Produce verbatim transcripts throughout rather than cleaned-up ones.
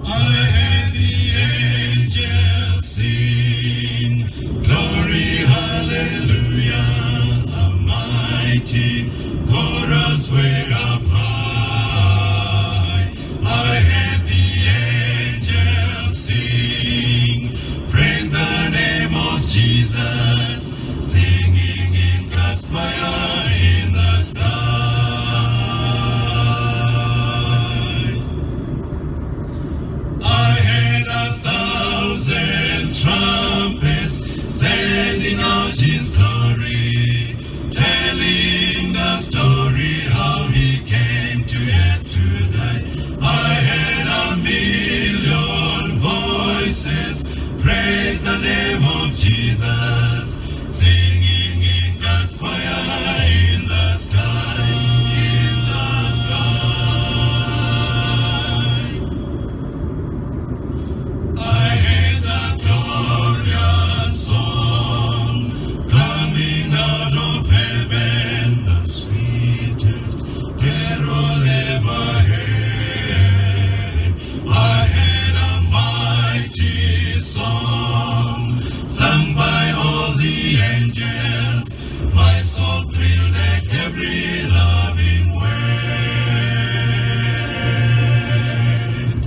heard the angels sing, glory, hallelujah, a mighty chorus way up high. I heard the angels sing, praise the name of Jesus, singing in God's choir in the sky. And trumpets sending out his glory, telling the story how he came to earth to die. I heard a million voices praise the name of Jesus, singing in God's choir in the sky, in the sky. Sung by all the angels, my soul thrilled at every loving word.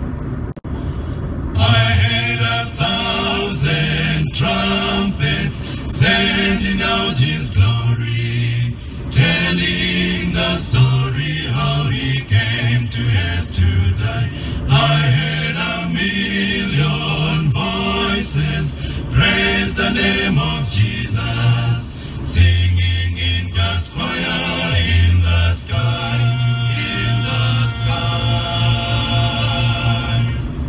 I heard a thousand trumpets sending out his glory, telling the story how he came to earth to die. I heard a million voices praise the name of Jesus, singing in God's choir in the sky, in the sky.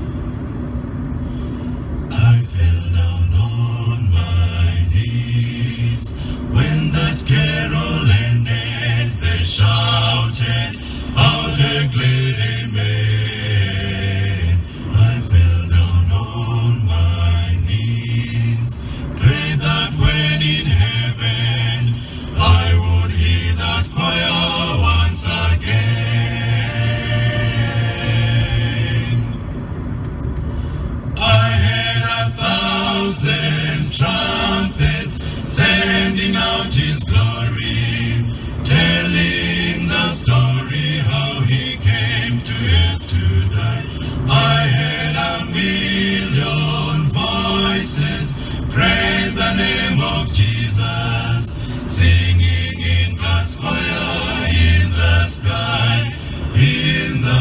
I fell down on my knees when that carol ended. They shouted out a glad amen. I fell down on my knees, pray that when in heaven I would hear that choir once again. I heard a thousand trumpets sending out his glory, telling the story how he came to earth to die. I heard a million voices praise the name of Jesus, singing in God's choir in the sky, in the